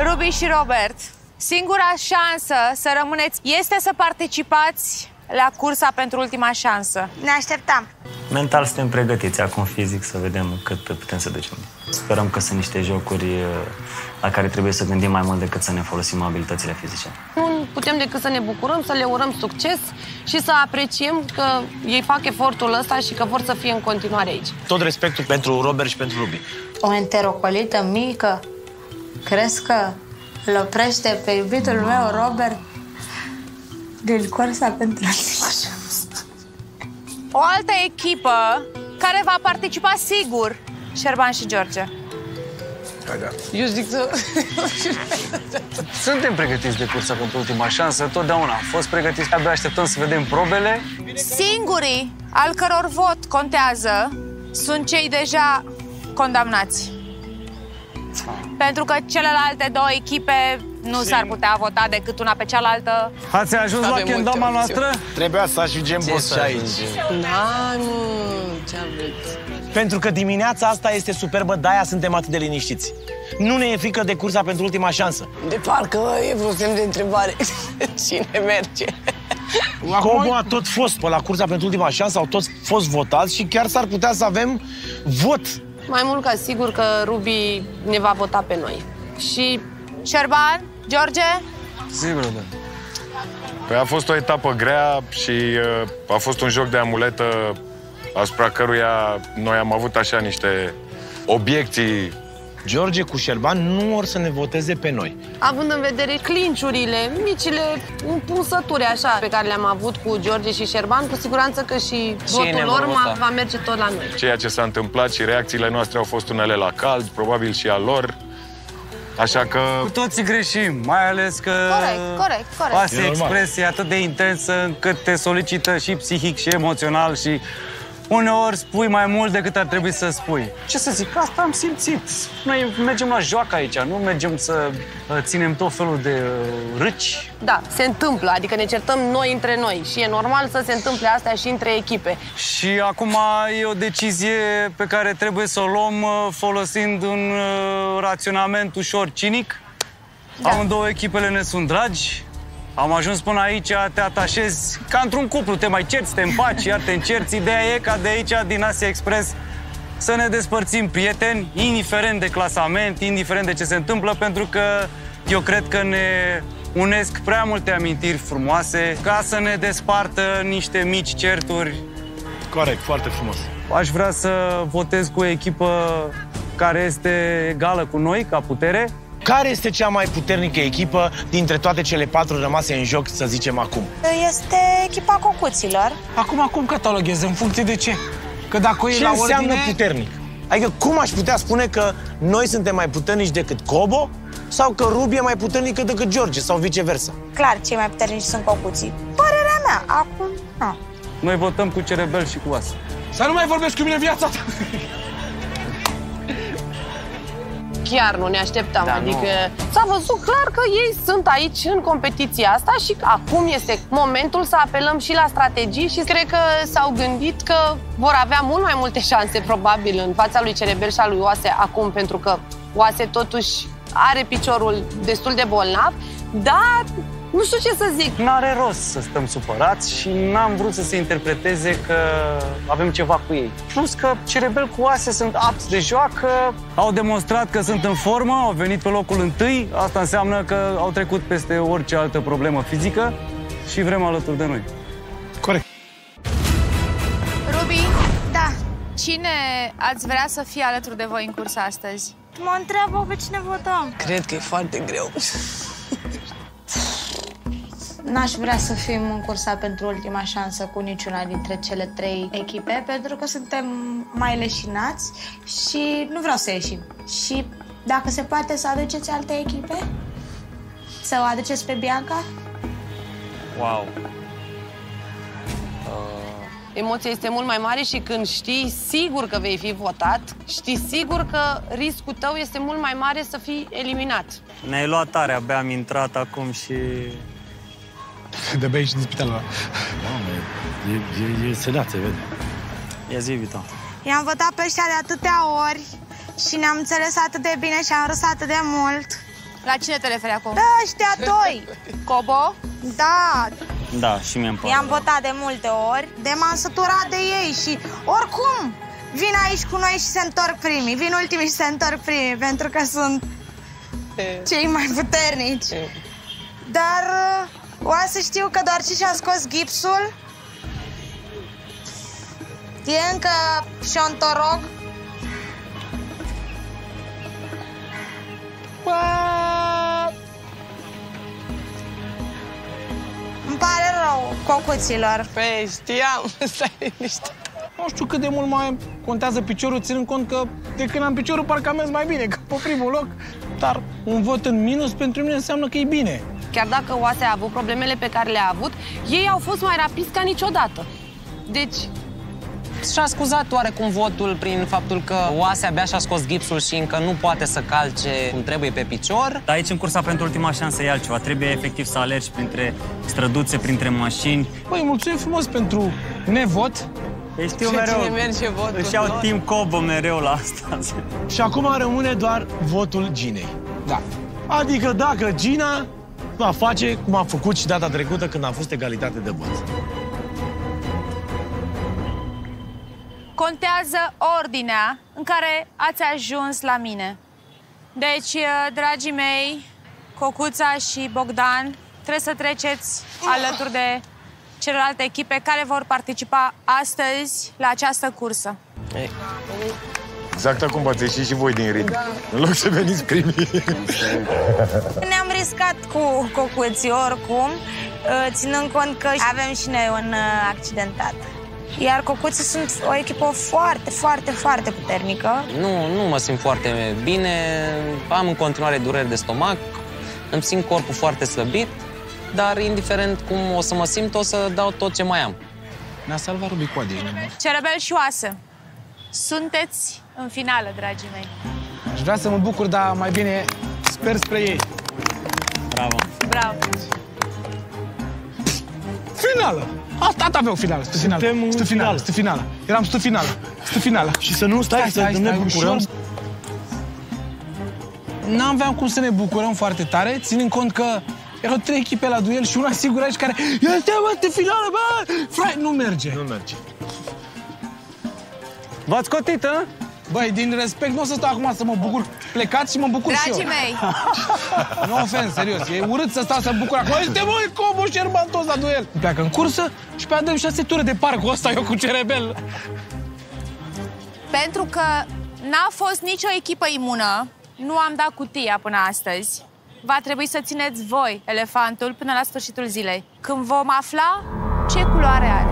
Ruby și Robert, singura șansă să rămâneți este să participați la cursa pentru ultima șansă. Ne așteptam. Mental suntem pregătiți, acum fizic să vedem cât putem să ducem. Sperăm că sunt niște jocuri la care trebuie să gândim mai mult decât să ne folosim abilitățile fizice. Nu putem decât să ne bucurăm, să le urăm succes și să apreciem că ei fac efortul ăsta și că vor să fie în continuare aici. Tot respectul pentru Robert și pentru Ruby. O enterocolită mică, crezi că îl oprește pe iubitul meu, Robert, din cursa pentru ultima șansă? O altă echipă care va participa sigur, Șerban și George. Eu zic să... Suntem pregătiți de cursa pentru ultima șansă, totdeauna am fost pregătiți, abia așteptăm să vedem probele. Singurii al căror vot contează sunt cei deja condamnați. Pentru că celelalte două echipe nu s-ar putea vota decât una pe cealaltă. Ați ajuns la kendama noastră? Trebuia să ajungem boss și aici. Da, nu, ce aveți? Pentru că dimineața asta este superbă, de-aia suntem atât de liniștiți. Nu ne e frică de cursa pentru ultima șansă. De parcă e vreo semn de întrebare. Cine merge? Cobo a tot fost pe la cursa pentru ultima șansă, au toți fost votați și chiar s-ar putea să avem vot. Mai mult ca sigur că Ruby ne va vota pe noi. Și Șerban, George? Sigur, da. Păi a fost o etapă grea și a fost un joc de amuletă asupra căruia noi am avut așa niște obiecții. George cu Șerban nu or să ne voteze pe noi. având în vedere clinciurile, micile împunsături așa pe care le-am avut cu George și Șerban, cu siguranță că și votul lor va merge tot la noi. Ceea ce s-a întâmplat și reacțiile noastre au fost unele la cald, probabil și a lor. Așa că... Cu toții greșim, mai ales că... Corect. Asta e expresie atât de intensă încât te solicită și psihic și emoțional și uneori spui mai mult decât ar trebui să spui. Ce să zic, asta am simțit. Noi mergem la joacă aici, nu mergem să ținem tot felul de râci. Da, se întâmplă, adică ne certăm noi între noi și e normal să se întâmple astea și între echipe. Și acum e o decizie pe care trebuie să o luăm folosind un raționament ușor cinic. Da. Amândouă echipele ne sunt dragi. Am ajuns până aici, te atașezi ca într-un cuplu, te mai cerți, te împaci, iar te încerți. Ideea e ca de aici, din Asia Express, să ne despărțim prieteni, indiferent de clasament, indiferent de ce se întâmplă, pentru că eu cred că ne unesc prea multe amintiri frumoase ca să ne despartă niște mici certuri. Corect, foarte frumos. Aș vrea să votez cu o echipă care este egală cu noi, ca putere. Care este cea mai puternică echipă dintre toate cele 4 rămase în joc, să zicem acum? Este echipa Cocuților. Acum cum cataloghez? În funcție de ce? Că dacă e ce la înseamnă ordine... puternic? Adică cum aș putea spune că noi suntem mai puternici decât Cobo sau că Ruby e mai puternică decât George sau viceversa? Clar, cei mai puternici sunt Cocuții. Părerea mea, acum, nu. Noi votăm cu Cerebel și cu Oase. Să nu mai vorbesc cu mine viața ta! Chiar nu ne așteptam, adică s-a văzut clar că ei sunt aici în competiția asta și acum este momentul să apelăm și la strategii și cred că s-au gândit că vor avea mult mai multe șanse probabil în fața lui Cerebel și a lui Oase acum, pentru că Oase totuși are piciorul destul de bolnav, dar nu știu ce să zic. N-are rost să stăm supărați și n-am vrut să se interpreteze că avem ceva cu ei. Plus că Cerebel cu Oase sunt apți de joacă, au demonstrat că sunt în formă, au venit pe locul întâi, asta înseamnă că au trecut peste orice altă problemă fizică și vrem alături de noi. Corect. Ruby, Da, cine ați vrea să fie alături de voi în cursa astăzi? mă întreabă pe cine votăm. Cred că e foarte greu. N-aș vrea să fim în cursa pentru ultima șansă cu niciuna dintre cele 3 echipe, pentru că suntem mai leșinați și nu vreau să ieșim. Și dacă se poate să aduceți alte echipe? Să o aduceți pe Bianca? Wow! Emoția este mult mai mare și când știi sigur că vei fi votat, știi sigur că riscul tău este mult mai mare să fii eliminat. Ne-ai luat tare, abia am intrat acum și... De-abia ieși din spitalul ăla. E sedat, se vede. Ia zi, Vito. I-am votat pe ăștia de atâtea ori și ne-am înțeles atât de bine și am râs atât de mult. La cine te referi acum? Da, ăștia doi. Cobo? Da, Da, și mie îmi pare. i-am votat de multe ori, de m-am săturat de ei și oricum vin aici cu noi și se întorc primii. Vin ultimii și se întorc primii, pentru că sunt cei mai puternici. Dar o să știu că doar ce și-a scos gipsul e încă șontorog. Îmi pare rău, cocuților. Păi, știam, stai liniște. Nu știu cât de mult mai contează piciorul, ținând cont că de când am piciorul parcă am mers mai bine, că pe primul loc. Dar un vot în minus pentru mine înseamnă că e bine. Chiar dacă Oase a avut problemele pe care le-a avut, ei au fost mai rapizi ca niciodată. Deci, Și-a scuzat oarecum votul prin faptul că Oase abia și-a scos gipsul și încă nu poate să calce cum trebuie pe picior. Dar aici, în cursa pentru ultima șansă, e altceva. Trebuie efectiv să alergi printre străduțe, printre mașini. Băi, mulțumim frumos pentru nevot. Păi știu ce mereu, ține merge votul își iau lor? timp Cobo mereu la asta. Și acum rămâne doar votul Ginei. Da. Adică dacă Gina va face cum a făcut și data trecută când a fost egalitate de vot. Contează ordinea în care ați ajuns la mine. Deci, dragii mei, Cocuța și Bogdan, trebuie să treceți alături de celelalte echipe care vor participa astăzi la această cursă. Exact acum v-ați ieșit și voi din ritm. În loc să veniți primii. Ne-am riscat cu cocuții oricum, ținând cont că avem și noi un accidentat. Iar cocuții sunt o echipă foarte, foarte, foarte puternică. Nu mă simt foarte bine, am în continuare dureri de stomac, îmi simt corpul foarte slăbit, dar indiferent cum o să mă simt, o să dau tot ce mai am. Ne-a salvat Rubicoade. Cerebel și Oase, sunteți în finală, dragii mei. Aș vrea să mă bucur, dar mai bine sper spre ei. Bravo. Bravo! Finală! Asta aveau finală, stu finală. Suntem Stu în finală, finală. stu finală. Eram stu finală. Stu finală. Și să nu stai, să ne bucurăm. ușor. N-aveam cum să ne bucurăm foarte tare, ținând cont că erau 3 echipe la duel și una singură aici care este, bă, de finală, bă! Frate, nu merge. Nu merge. V-ați cotit, hă? Băi, din respect, nu o să stau acum să mă bucur. Plecați și mă bucur și eu. Dragii mei, Nu ofens, serios. E urât să stau să mă bucur acum. Este, băi, Cobo și Erban toți la duel. Pleacă în cursă și pe aia dăm 6 ture de parc. Ăsta eu cu Cerebel. pentru că n-a fost nicio echipă imună, nu am dat cutia până astăzi, va trebui să țineți voi elefantul până la sfârșitul zilei, când vom afla ce culoare are.